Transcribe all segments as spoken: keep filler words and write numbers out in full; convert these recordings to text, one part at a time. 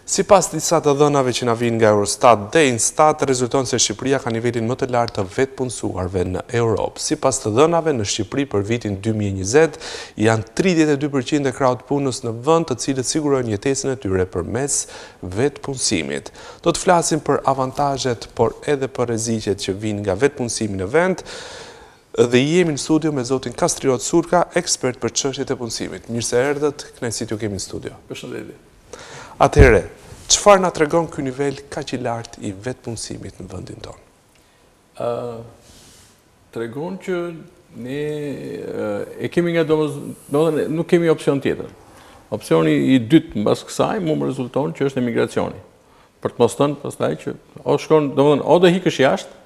Sipas disa të dhënave që na vijnë nga Eurostat dhe Instat, rezulton se Shqipëria ka nivelin më të lartë të vetëpunësuarve në Europë. Sipas të dhënave, në Shqipëri për vitin dy mijë e njëzet janë tridhjetë e dy përqind e krahut punës në vend, të cilët sigurojnë jetesën e tyre përmes vetëpunësimit. Do të flasim për avantazhet, por edhe për rreziqet që vijnë nga vetëpunësimi në vend. Dhe jemi në studio me zotin Kastriot Surka, ekspert për çështjet e punësimit. Mirë se erdhët, kënaqësi t'ju kemi në studio. Përshëndetje. Atëherë, çfarë na tregon ky nivel kaq i lartë i vetëpunësimit në vendin tonë? Uh, tregon që ne uh, e kemi nga domosdoshmë, nuk kemi opsion tjetër. Opsioni i dytë mbas kësaj mu më rezulton që është emigracioni. Për të mos thënë pastaj që o shkon, domethënë, o do ikësh jashtë,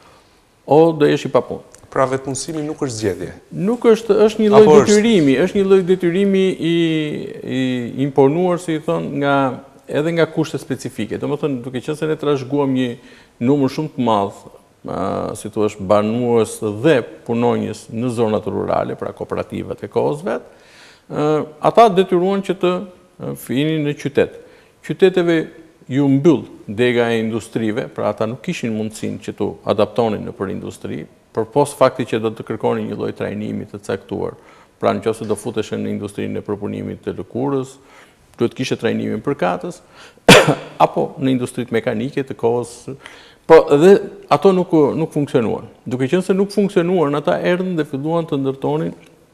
o do jesh i papunë. Pra vetëpunësimi nuk është zgjedhje. Nuk është, është një lloj detyrimi, është një lloj detyrimi i, i imponuar, si i thon, nga edhe nga kushte specifike. Domethënë, duke qenë se ne trashëguam një numër shumë të madh, uh, si thua, banues dhe punonjës në zonat rurale, pra kooperativat e kohës vet, uh, ata detyruan që të uh, finin në qytet. Qyteteve ju mbyll dega e industrive, pra ata nuk kishin mundësinë që të adaptonin në për industri, për pos fakti që do të kërkoni një lloj trajnimi të caktuar. Pra nëse do futeshin në industrinë e përpunimit të lëkurës, duhet kishe trajnimin përkatës, apo në industritë mekanike të kohës. Po edhe ato nuk nuk funksionuan. Duke qenë se nuk funksionuan, ata erdhën dhe filluan të ndërtonin,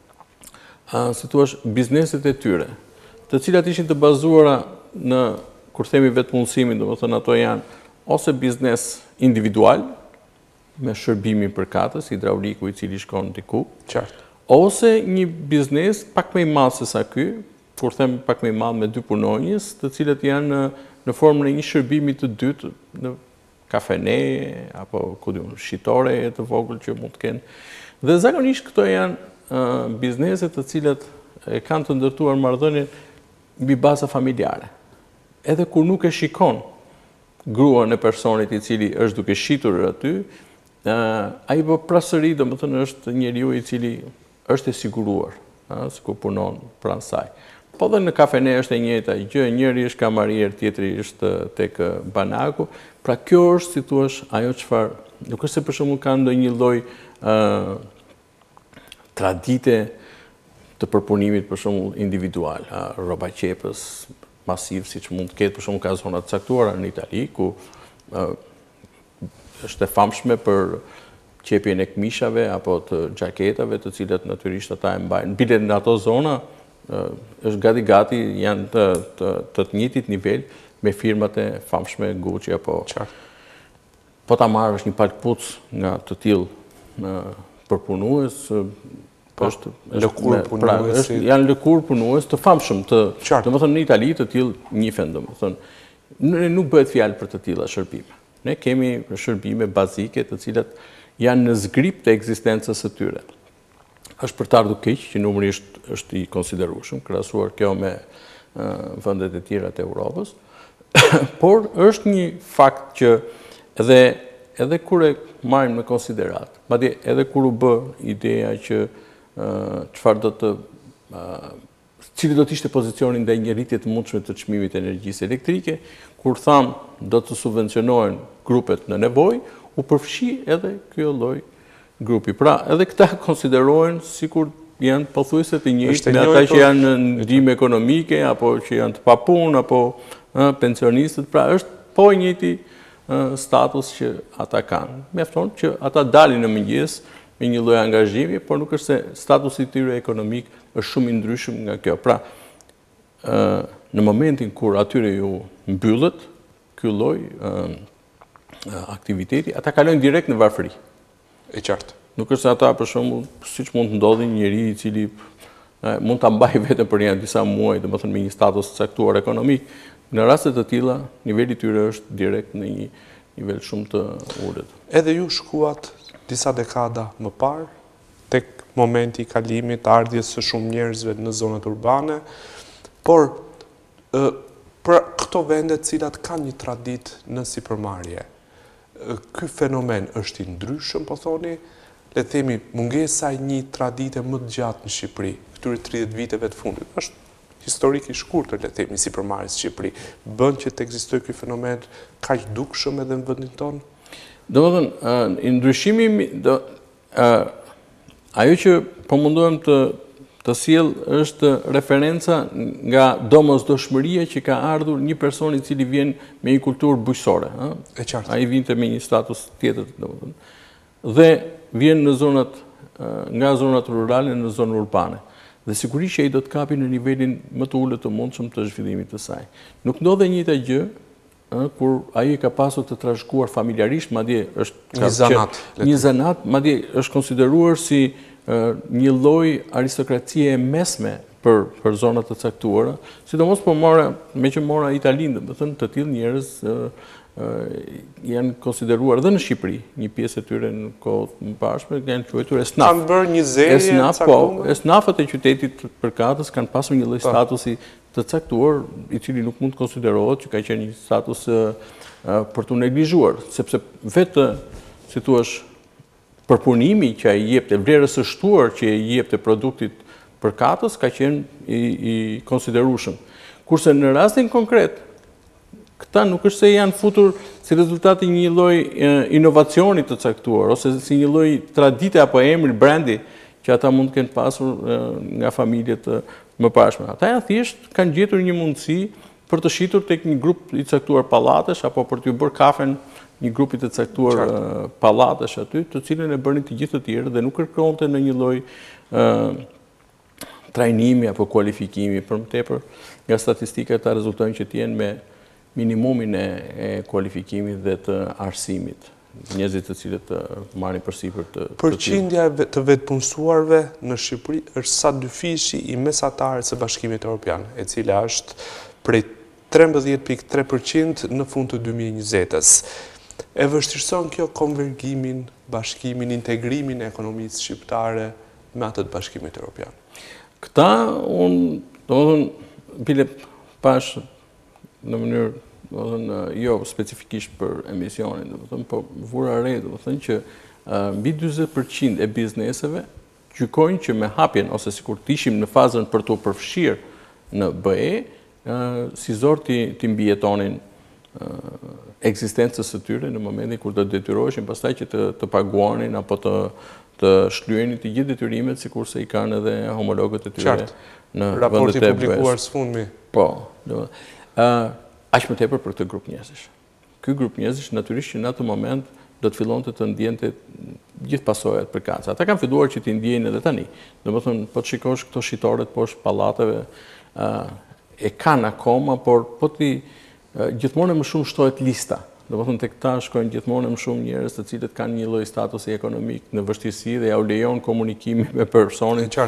uh, si thua, bizneset e tyre, të cilat ishin të bazuara në, kur themi vetëpunësimin, domethënë ato janë ose biznes individual, me shërbimin përkatës, hidrauliku i cili shkon diku, qartë, ose një biznes pak më i madh se sa ky, kur them pak më i madh me dy punonjës, të cilët janë në, në formën e një shërbimi të dytë në kafene apo ku diun, shitore të vogël që mund të kenë. Dhe zakonisht këto janë uh, biznese të cilat e kanë të ndërtuar marrëdhënien mbi baza familjare. Edhe kur nuk e shikon gruan e personit i cili është duke shitur aty, Uh, ai po prasëri, domethënë është njeriu i cili është e siguruar, uh, sikur punon pranë saj. Po dhe në kafene është e njëjta gjë, njëri është kamarier, tjetri është tek banaku. Pra kjo është, si thua, ajo çfarë, nuk është se për shembull kanë ndonjë lloj uh, tradite të përpunimit për shembull individual, uh, rroba qepës masiv siç mund të ketë për shembull ka zona të caktuara në Itali ku uh, është e famshme për qepjen e këmishave apo të xhaketave, të cilat natyrisht ata e mbajnë. Bilet në ato zona është gati-gati, janë të të, të, të njëjtit nivel me firmat e famshme Gucci apo. Qartë. Po ta marrësh një palkpuc nga të tillë përpunues, po, është lëkur punues, pra, janë lëkur punues të famshëm, të, domethënë në Itali të tillë njihen, domethënë nuk bëhet fjalë për të tilla shërbime. Ne kemi shërbime bazike të cilat janë në zgrip të ekzistencës së tyre. Është për të ardhur keq që numri është, është i konsiderueshëm, krahasuar kjo me uh, vendet e tjera të Europës, por është një fakt që edhe, edhe kur e marrim në konsiderat, madje edhe kur u bë ideja që uh, çfarë do të uh, cili do të ishte pozicioni ndaj një rritje të mundshme të çmimit të energjisë elektrike, kur thamë do të subvencionohen grupet në nevojë, u përfshi edhe ky lloj grupi. Pra, edhe këta konsiderohen sikur janë pothuajse të njëjtë me ata që janë në ndihmë ekonomike apo që janë të papunë apo uh, pensionistët. Pra, është po i njëjti uh, status që ata kanë. Mjafton që ata dalin në mëngjes me një lloj angazhimi, por nuk është se statusi i tyre ekonomik është shumë i ndryshëm nga kjo. Pra, uh, në momentin kur atyre ju mbyllet ky lloj uh, aktiviteti, ata kalojnë direkt në varfëri. E qartë. Nuk është se ata për shembull, siç mund të ndodhi një njeri i cili uh, mund ta mbajë veten për një disa muaj, domethënë me një status të caktuar ekonomik, në raste të tilla niveli i tyre është direkt në një nivel shumë të ulët. Edhe ju shkuat disa dekada më parë tek momenti i kalimit, ardhjes së shumë njerëzve në zonat urbane, por uh, për këto vende të cilat kanë një traditë në sipërmarrje, ky fenomen është i ndryshëm, po thoni, le të themi, mungesa e një tradite më të gjatë në Shqipëri, këtyre tridhjetë viteve të fundit, është historik i shkurtër, le të themi, si përmarrjes Shqipëri, bën që të ekzistojë ky fenomen kaq dukshëm edhe në vendin tonë? Domethënë, ndryshimi do ajo që po mundohem të të sjell është referenca nga domosdoshmëria që ka ardhur një person i cili vjen me një kulturë bujqësore, ëh. E qartë. Ai vinte me një status tjetër, domethënë. Dhe vjen në zonat nga zonat rurale në zonë urbane. Dhe sigurisht që ai do të kapi në nivelin më të ulët të mundshëm të zhvillimit të saj. Nuk ndodhe njëjta gjë kur ai ka pasur të trashëguar familjarisht, madje është një zanat, një zanat, madje është konsideruar si një lloj aristokracie e mesme për për zona të caktuara, sidomos po mora, me që mora Italinë, domethënë të tillë njerëz janë konsideruar dhe në Shqipëri, një pjesë e tyre në kohë më pashme janë quajtur esnaf. Kanë bërë një zerje esnaf, po, esnafët e qytetit përkatës kanë pasur një lloj statusi të caktuar, i cili nuk mund të konsiderohet që ka qenë një status për të neglizhuar, sepse vetë, si thua, përpunimi që ai jepte, vlerës së shtuar që ai jepte produktit përkatës ka qenë i, i konsiderueshëm. Kurse në rastin konkret, këta nuk është se janë futur si rezultati një lloj inovacioni të caktuar, ose si një lloj tradite apo emri, brandi, që ata mund të kenë pasur nga familjet më pashme. Ata janë thjesht kanë gjetur një mundësi për të shitur tek një grup i caktuar pallatesh apo për t'u bërë kafen një grupit të caktuar pallatesh aty, të cilën e bënin të gjithë të tjerë dhe nuk kërkonte në një lloj trajnimi apo kualifikimi. Për më tepër, nga statistikat ta rezultojnë që të jenë me minimumin e, e kualifikimit dhe të arsimit. Njerëzit të cilët të marrin përsipër të përqindja të vetëpunësuarve në Shqipëri është sa dyfishi i mesatarët së Bashkimit Evropian, e cila është prej trembëdhjetë pikë tre përqind në fund të dy mijë e njëzet-ës. E vështirëson kjo konvergimin, bashkimin, integrimin e ekonomisë shqiptare me atë të Bashkimit Evropian? Këta, unë, domethënë, bile pash në mënyrë, domethënë, jo specifikisht për emisionin, domethënë, po vura re, domethënë që mbi dyzet përqind e bizneseve gjykojnë që me hapjen ose sikur të ishim në fazën për të përfshirë në B E, si zor të mbijetonin ekzistencës së tyre në momentin kur do të detyroheshin pastaj që të, të paguanin apo të të shlyenin të gjithë detyrimet sikurse i kanë edhe homologët e tyre në vendet e raporti publikuar së fundmi. Po, do. Ë, aq më tepër për këtë grup njerëzish. Ky grup njerëzish natyrisht që në atë moment do të fillonte të ndjente gjithë pasojat përkatëse. Ata kanë filluar që t'i ndjejnë edhe tani. Domethënë, po të shikosh këto shitoret poshtë pallateve, ë e kanë akoma, por po ti gjithmonë më shumë shtohet lista. Domethënë tek ta shkojnë gjithmonë më shumë njerëz të cilët kanë një lloj statusi ekonomik në vështirësi dhe ja u lejon komunikimin me personin që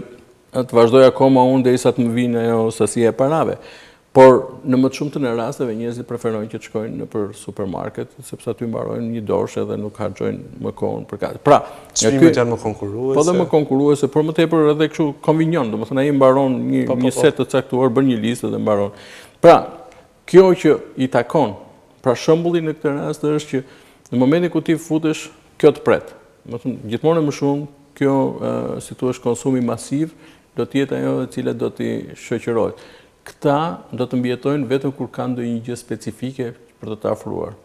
të vazhdoj akoma unë derisa të më vinë ajo sasia e parave. Por në më të shumtën e rasteve njerëzit preferojnë që të shkojnë nëpër supermarket sepse aty mbarojnë një dorë dhe nuk harxojnë më kohën për katë. Pra, çmimet janë më konkurruese. Po dhe më konkurruese, por më tepër edhe kështu konvinjon, domethënë ai mbaron një një set të caktuar, bën një listë dhe mbaron. Pra, kjo që i takon, pra shembulli në këtë rast është që në momentin ku ti futesh, kjo të pret. Domethënë gjithmonë më shumë kjo, si thua, konsumi masiv do të jetë ajo e cila do t'i shoqërohet. Këta do të mbjetojnë vetëm kur kanë ndonjë gjë specifike për të të afruar.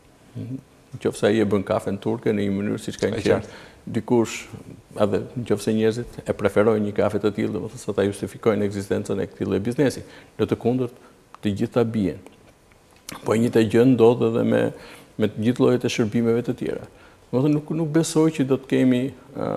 Nëse ai e bën kafen turke në një mënyrë siç kanë qenë dikush, edhe nëse njerëzit e preferojnë një kafe të tillë, domethënë sa ta justifikojnë ekzistencën e këtij lloji biznesi. Në të kundërt, të gjitha bien. Po e njëjta gjë ndodh edhe me me të gjithë llojet e shërbimeve të tjera. Domethënë nuk nuk besoj që do të kemi ë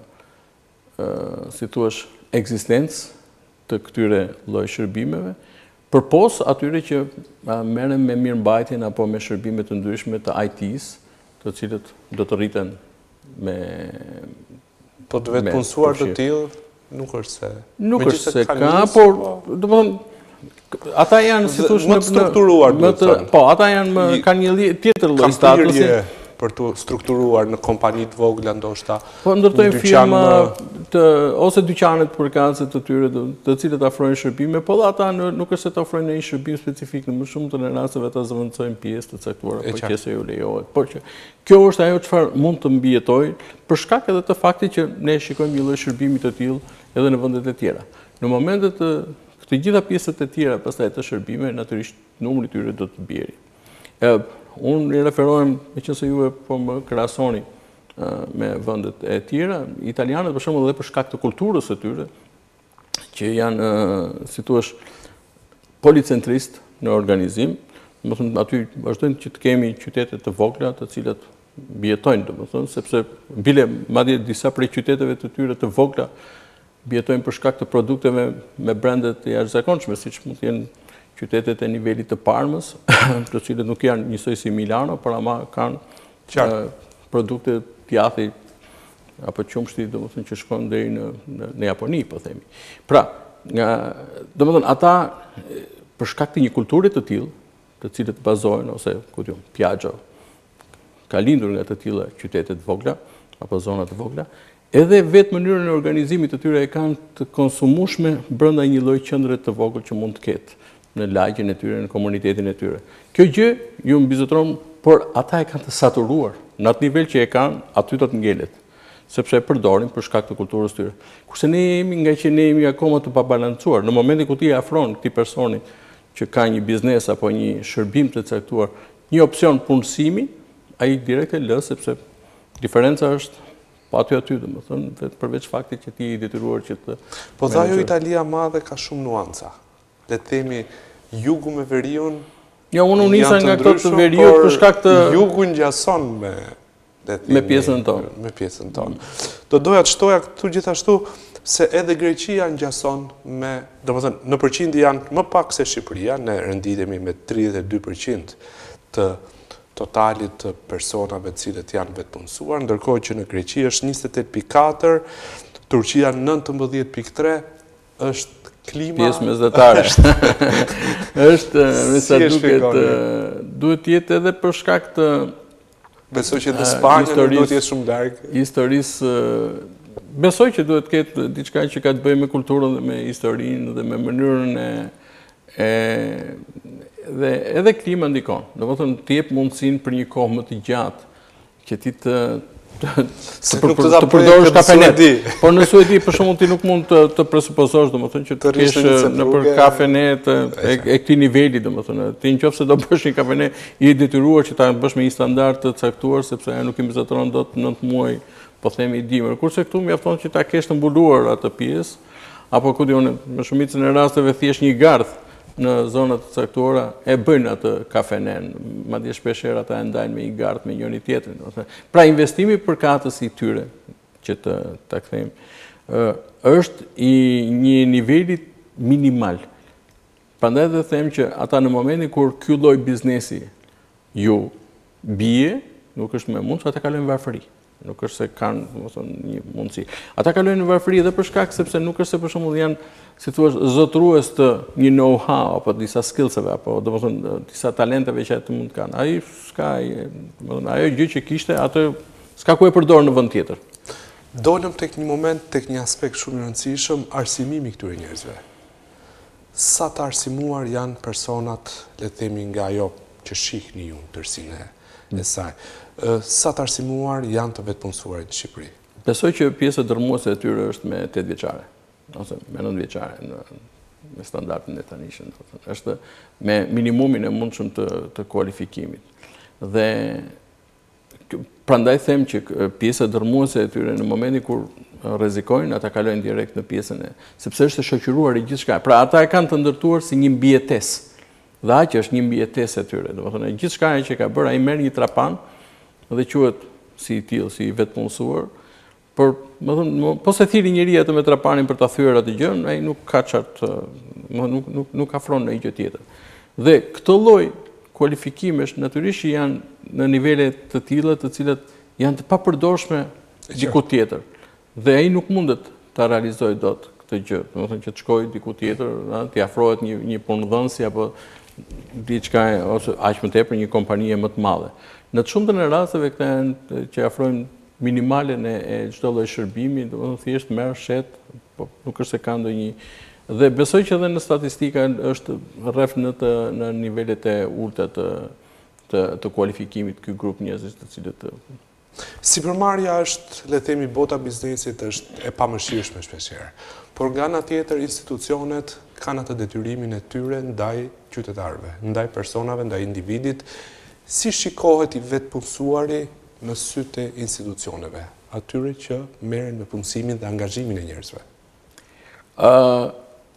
ë si thua ekzistencë të këtyre lloj shërbimeve, përpos atyre që merren me mirëmbajtjen apo me shërbime të ndryshme të I T-s, të cilët do të rriten me po të vetë punësuar të tillë nuk është se nuk është se ka, por domethënë ata janë si thosh më të strukturuar, më të, po ata janë më kanë një tjetër lloj statusi për të strukturuar në kompani të vogla ndoshta. Po ndërtojnë firma të ose dyqanet përkatëse të tyre të cilët afrojnë shërbime, po ata nuk është se të ofrojnë një shërbim specifik, në më shumë të në rasteve ata zëvendësojnë pjesë të caktuara për që se ju lejohet. Por që kjo është ajo çfarë mund të mbijetojë për shkak edhe të faktit që ne shikojmë një lloj shërbimi të tillë edhe në vendet e tjera. Në momentet Këtë gjitha pjesët e tjera pastaj të shërbime, natyrisht numri i tyre do të bjerë. Unë i referohem, me që se ju e po më krahasoni me vendet e tjera, italianët për shembull edhe për shkak të kulturës së tyre, që janë, si thua, policentrist në organizim, do të thonë aty vazhdojnë që të kemi qytete të vogla, të cilat bjetojnë, do të thonë, sepse bile madje disa prej qyteteve të tyre të vogla bjetojnë për shkak të produkteve me brendet të jashtëzakonshme, siç mund të jenë qytetet e nivelit të Parmës, të cilët nuk janë njësoj si Milano, por ama kanë produkte pjathi apo qumshti, do të thonë, që shkojnë deri në, në, në Japoni, po themi. Pra, do të thonë, ata për shkak të një kulture të tillë, të cilët bazohen ose ku diun, Piaggio ka lindur nga të tilla qytete të vogla apo zona të vogla, edhe vetë mënyrën e organizimit të tyre e kanë të konsumueshme brenda një lloji qendre të vogël që mund të ketë në lagjen e tyre, në komunitetin e tyre. Kjo gjë ju mbizotron, por ata e kanë të saturuar në atë nivel që e kanë, aty do të ngelet, sepse e përdorin për shkak të kulturës tyre. Kurse ne jemi, nga që ne jemi akoma të pabalancuar, në momentin ku ti afron këtij personi që ka një biznes apo një shërbim të caktuar, një opsion punësimi, ai direkt e lë, sepse diferenca është po aty aty, domethënë, vetë përveç faktit që ti i detyruar që të. Po dha jo Italia madhe ka shumë nuanca. Le të themi jugu me veriun. Jo, unë nisa nga këto të veriut për shkak të jugu ngjason me me pjesën tonë. Me pjesën tonë. Do doja të shtoja këtu gjithashtu se edhe Greqia ngjason me, domethënë, në përqindje janë më pak se Shqipëria, ne renditemi me tridhjetë e dy përqind të totalit të personave të cilët janë vetëpunësuar, ndërkohë që në Greqi është njëzet e tetë pikë katër, Turqia nëntëmbëdhjetë pikë tre, është klima... Pjesë mesdhetare. është, me sa duket, duhet jetë edhe për shkak të... Besoj që dhe Spanja nuk duhet jetë shumë largë. Historisë... Besoj që duhet ketë diçka që ka të bëjë me kulturën dhe me historinë dhe me mënyrën e... e dhe edhe klima ndikon. Do të thonë të jep mundësinë për një kohë më të gjatë që ti të të përdorësh kafenet. Por në Suedi për shembull ti nuk mund të të presupozosh, domethënë që të kesh nëpër kafenet e këtij niveli, domethënë ti nëse do bësh një kafenet i detyruar që ta bësh me një standard të caktuar sepse ajo nuk i mbizotron dot nëntë muaj, po themi dimër. Kurse këtu mjafton që ta kesh të mbuluar atë pjesë, apo ku diun, në shumicën e rasteve thjesht një gardh në zonat të caktuara e bëjnë atë kafenen, madje shpesh herë ata e ndajnë me një gardh me njëri tjetrin. Pra investimi për katës i tyre, që të ta kthejmë, është i një niveli minimal. Prandaj dhe them që ata në momentin kur ky lloj biznesi ju bie, nuk është më mund, ata kalojnë varfëri. Nuk është se kanë, domethënë, një mundësi. Ata kalojnë në varfëri edhe për shkak sepse nuk është se për shembull janë, si thua, zotërues të një know-how apo disa skillseve apo domethënë disa talenteve që ata mund të kanë. Ai s'ka, domethënë ajo gjë që kishte, atë s'ka ku e përdor në vend tjetër. Dolëm tek një moment, tek një aspekt shumë i rëndësishëm, arsimimi këtyre njerëzve. Sa të arsimuar janë personat, le të themi, nga ajo që shihni ju në tërsinë e saj. Sa të arsimuar janë të vetëpunësuar në Shqipëri? Besoj që pjesë dërmuese e tyre është me tetë vjeçare, ose me nëntë vjeçare me standardin e tanishëm. Është me minimumin e mundshëm të, të kualifikimit. Dhe prandaj them që pjesa dërmuese e tyre në momentin kur rrezikojnë, ata kalojnë direkt në pjesën e, sepse është e shoqëruar i gjithçka. Pra ata e kanë të ndërtuar si një mbijetesë. Dhe aq është një mbijetesë e tyre. Domethënë gjithçka që ka bërë, ai merr një trapan dhe quhet si i tillë, si i vetëpunësuar, por më thënë, po se thiri njëri atë me trapanin për ta thyer atë gjën, ai nuk ka çart, nuk nuk nuk afron në gjë tjetër. Dhe këtë lloj kualifikimesh natyrisht janë në nivele të tilla, të cilat janë të papërdorshme diku tjetër. Dhe ai nuk mundet ta realizojë dot këtë gjë, domethënë që të shkojë diku tjetër, t'i afrohet një një punëdhënësi apo diçka ose aq më tepër një kompanie më të madhe. Në të shumtën e rasteve këta janë që afrojnë minimalen e çdo lloj shërbimi, domethënë thjesht merr shet, po nuk është se ka ndonjë. Dhe besoj që edhe në statistika është rreth në të në nivelet e ulta të të të kualifikimit ky grup njerëzish të cilët Sipërmarrja është, le të themi, bota biznesit është e pamëshirshme shpeshherë. Por nga ana tjetër institucionet kanë atë detyrimin e tyre ndaj qytetarëve, ndaj personave, ndaj individit. Si shikohet i vetë punësuari në sytë e institucioneve, atyre që merren me punësimin dhe angazhimin e njerëzve? Uh,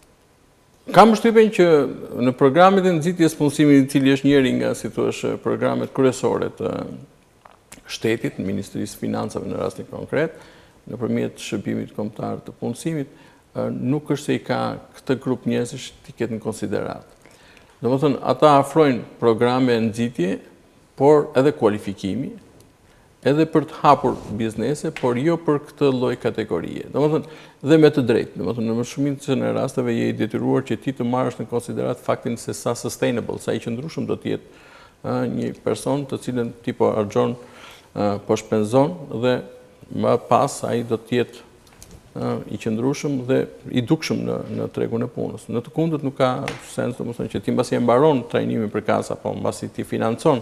kam përshtypjen që në programet e nxitjes punësimit, i cili është njëri nga, si thua, programet kryesore të shtetit, në Ministrisë Financave në rastin konkret, nëpërmjet shërbimit kombëtar të punësimit, nuk është se i ka këtë grup njerëzish të ketë në konsiderat. Domethënë, ata afrojnë programe nxitje, por edhe kualifikimi, edhe për të hapur biznese, por jo për këtë lloj kategorie. Domethënë, dhe me të drejtë, domethënë në më shumicën e rasteve je i detyruar që ti të marrësh në konsiderat faktin se sa sustainable, sa i qëndrueshëm do të jetë një person të cilën ti po argjon, po shpenzon dhe më pas ai do të jetë i qëndrueshëm dhe i dukshëm në në tregun e punës. Në të kundërt nuk ka sens, domethënë që ti mbasi e mbaron trajnimin për kasa, apo mbasi ti financon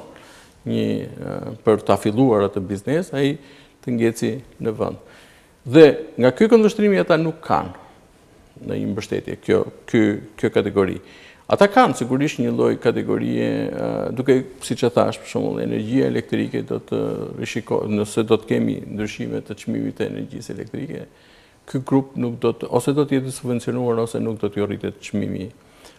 një për ta filluar atë biznes, ai të ngjeci në vend. Dhe nga ky këndvështrimi ata nuk kanë në një mbështetje kjo ky kjo kategori. Ata kanë sigurisht një lloj kategorie, duke siç e thash, për shembull, energjia elektrike do të rishikohet, nëse do të kemi ndryshime të çmimit të energjisë elektrike, ky grup nuk do të ose do të jetë subvencionuar ose nuk do të rritet çmimi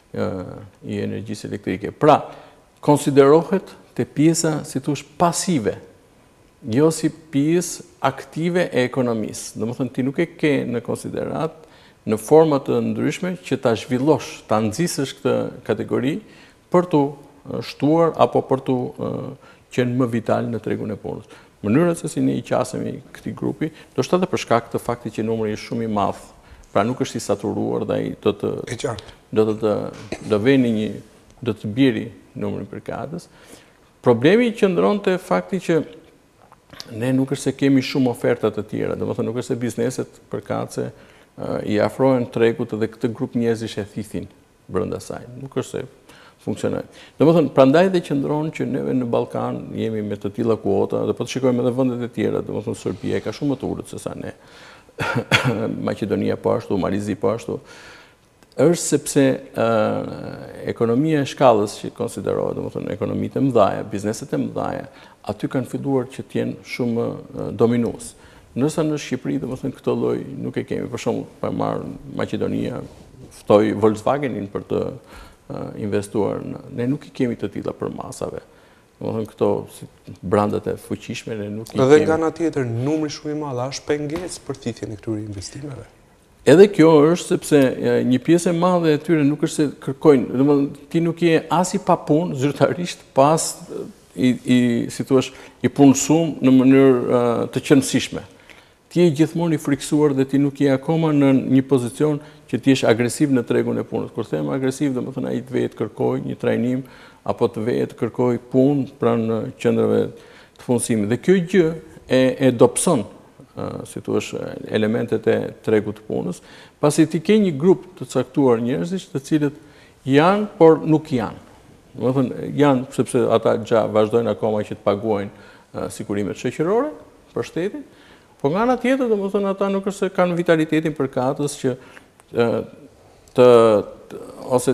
i energjisë elektrike. Pra, konsiderohet te pjesa, si thush, pasive, jo si pjesë aktive e ekonomisë. Domethënë ti nuk e ke në konsiderat në forma të ndryshme që ta zhvillosh, ta nxisësh këtë kategori për të shtuar apo për të qenë më vital në tregun e punës. Mënyra se si ne i qasemi këtij grupi, do shta dhe për shkak të faktit që numri është shumë i madh, pra nuk është i saturuar dhe ai do të do të do veni një do të biri numrin përkatës. Problemi qëndron te fakti që ne nuk është se kemi shumë oferta të tjera, domethënë nuk është se bizneset përkatëse i afrohen tregut dhe këtë grup njerëzish e thithin brenda saj. Nuk është se funksionojnë. Domethënë, prandaj dhe qëndron që neve në Ballkan jemi me të tilla kuota, dhe po të shikojmë edhe vendet e tjera, domethënë Serbia ka shumë më të ulët se sa ne. Maqedonia po ashtu, Malizi po ashtu. Është sepse ekonomia e shkallës që konsiderohet, domethënë ekonomitë e mëdha, bizneset e mëdha, aty kanë filluar që të jenë shumë dominues. Ndërsa në Shqipëri, domethënë këtë lloj nuk e kemi. Për shembull, pa marr Maqedonia, ftoi Volkswagenin për të investuar në, ne nuk i kemi të tilla për masave. Domethënë këto si brandat e fuqishme ne nuk i kemi. Edhe nga ana tjetër, numri shumë i madh është pengesë për thithjen e këtyre investimeve. Edhe kjo është sepse një pjesë e madhe e tyre nuk është se kërkojnë, domethënë ti nuk je as i papunë zyrtarisht, pas i, i si thua, i punësuar në mënyrë të qëndrueshme. Ti je gjithmonë i friksuar dhe ti nuk je akoma në një pozicion që ti je agresiv në tregun e punës. Kur them agresiv, domethënë ai të vetë kërkoj një trajnim apo të vetë kërkoj punë pranë qendrave të punësimit. Dhe kjo gjë e, e dobëson, si thua, elementet e tregut të punës, pasi ti ke një grup të caktuar njerëzish të cilët janë, por nuk janë. Domethënë janë sepse ata gja vazhdojnë akoma që të paguajnë sigurimet shoqërore për shtetin. Po nga ana tjetër, domethënë ata nuk është se kanë vitalitetin përkatës që të, të ose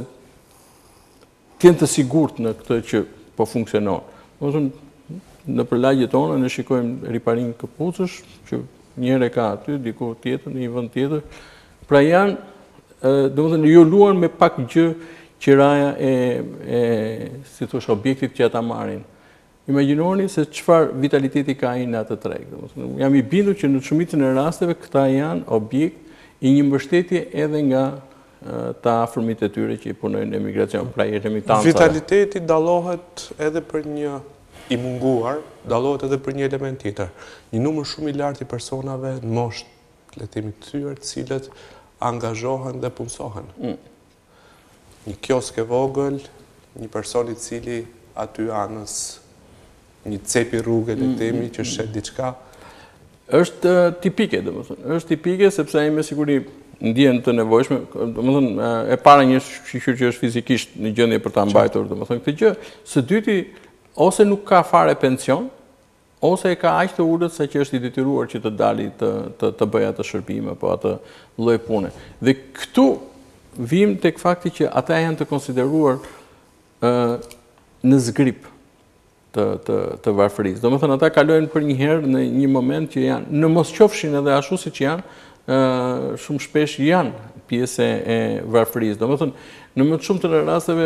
të jenë të sigurt në këtë që po funksionon. Domethënë në përlagjet tona ne shikojmë riparim këpucësh që njëre ka aty, diku tjetër, në një vend tjetër. Pra janë, domethënë ju luan me pak gjë qiraja e, e si thosh, objektit që ata marrin. Imagjinoni se çfarë vitaliteti ka ai në atë treg. Jam i bindur që në shumicën e rasteve këta janë objekt i një mbështetje edhe nga të afërmit e tyre që i punojnë në emigracion, pra i remitancave. Vitaliteti dallohet edhe për një i munguar, dallohet edhe për një element tjetër. Një numër shumë i lartë i personave në moshë, le të themi të thyer, të cilët angazhohen dhe punësohen. Mm. Një kiosk e vogël, një person i cili aty anës një cepi rrugë, le të themi, që shet diçka. Është tipike, domethënë. Është tipike sepse ai me siguri ndjen të nevojshme, domethënë e para një shiqyr që është fizikisht në gjendje për ta mbajtur, domethënë këtë gjë. Së dyti, ose nuk ka fare pension, ose e ka aq të ulët sa që është i detyruar që të dali të, të, të bëja atë shërbime, po atë lloj pune. Dhe këtu vim tek fakti që ata janë të konsideruar uh, në zgrip të, të, të varfërisë. Do më thënë, ata kalojnë për një herë në një moment që janë, në mos qofshin edhe ashtu si që janë, uh, shumë shpesh janë pjesë e varfërisë. Do më thënë, në më të shumë të rasteve,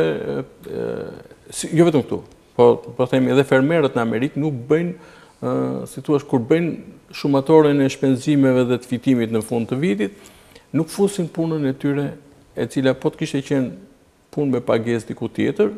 uh, si, jo vetëm këtu, po, po themi edhe fermerët në Amerikë nuk bëjnë, uh, si thua, kur bëjnë shumatoren e shpenzimeve dhe të fitimit në fund të vitit, nuk fusin punën e tyre, e cila po të kishte qenë punë me pagesë diku tjetër,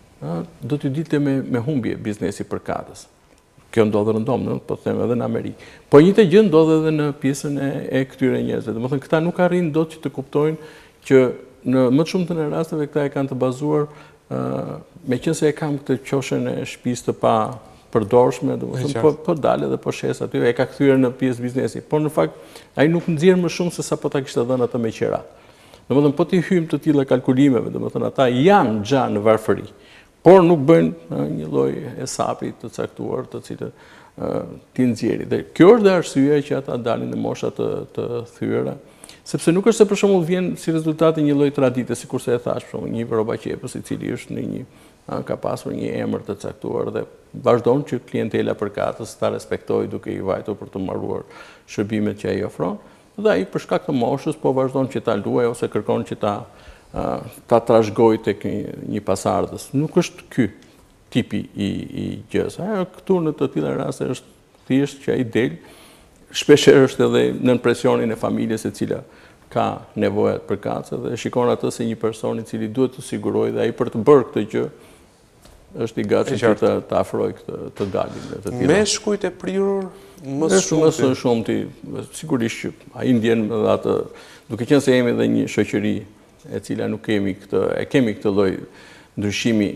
do t'ju dilte me, me humbje biznesi për katës. Kjo ndodhë rëndom, në, po të them edhe në Amerikë. Po një të gjë ndodhë edhe në pjesën e, e këtyre njerëzve. Dhe më thënë, këta nuk arrin do që të kuptojnë që në më të shumë të në rasteve këta e kanë të bazuar, uh, me qënë se e kam këtë qoshen e shtëpisë të pa përdorshme, dhe më thënë, po, po dale dhe po shes aty, e ka kthyer në pjesë biznesi. Por në fakt, ai nuk nxjerr më shumë se sa po ta kishte dhënë atë me qira. Domethënë, po ti hym të tilla kalkulimeve, domethënë ata janë xha në varfëri, por nuk bëjnë një lloj hesapi të caktuar të cilët uh, ti nxjerri. Dhe kjo është dhe arsyeja që ata dalin në mosha të, të thyera, sepse nuk është se për shembull vjen si rezultati një lloj tradite, sikurse e thash, për shembull, një robaqepës i cili është në një uh, ka pasur një emër të caktuar dhe vazhdon që klientela përkatës ta respektojë duke i vajtur për të marruar shërbimet që ai ofron. Dhe ai për shkak të moshës po vazhdon që ta luajë ose kërkon që ta uh, ta trashëgojë tek një, një pasardhës. Nuk është ky tipi i, i gjës. Ajo këtu në të tilla raste është thjesht që ai del, shpeshherë është edhe nën presionin e familjes e cila ka nevojat për kacë dhe shikon atë se një person i cili duhet të sigurojë dhe ai për të bërë këtë gjë është i gatshëm që të, të afrojë këtë të dalin të tilla. Me shkujt e prirur më shumë. Më së shumti, sigurisht që ai ndjen edhe atë, duke qenë se jemi edhe një shoqëri e cila nuk kemi këtë, e kemi këtë lloj ndryshimi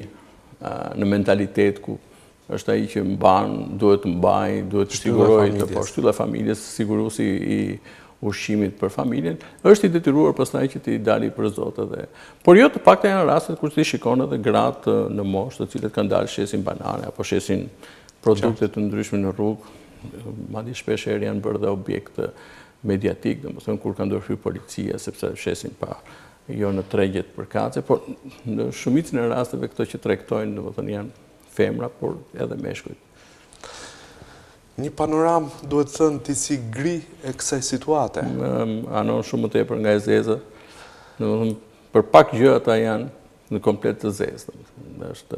në mentalitet ku është ai që mban, duhet të mbaj, duhet të sigurojë të po shtylla familjes, siguruesi i ushqimit për familjen, është i detyruar pastaj që ti dali për Zot edhe. Por jo të pakta janë rastet kur ti shikon edhe gratë në moshë të cilët kanë dalë shesin banane apo shesin produkte të ndryshme në rrugë, madje shpesh herë janë bërë dhe objekt mediatik, domethënë kur kanë ndërhyrë policia sepse shesin pa jo në tregjet për kace, por në shumicën e rasteve këto që tregtojnë domethënë janë femra, por edhe meshkujt. Një panoram duhet thënë ti si gri e kësaj situate. Anon shumë më tepër nga e zeza. Domethënë për pak gjë ata janë në komplet të zezë. Është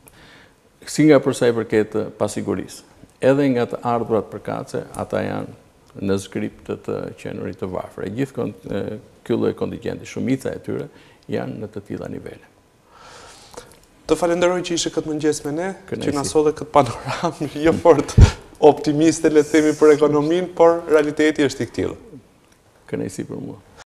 si nga përsa i përket pasigurisë. Edhe nga të ardhurat për kace, ata janë në zgrip të të qenurit të varfër. E gjithë ky lloj kontingjenti, shumica e tyre janë në të tilla nivele. Të falenderoj që ishe këtë mëngjes me ne, që na solli këtë panoram jo fort optimiste, le të themi, për ekonominë, por realiteti është i tillë. Kënaqësi për mua.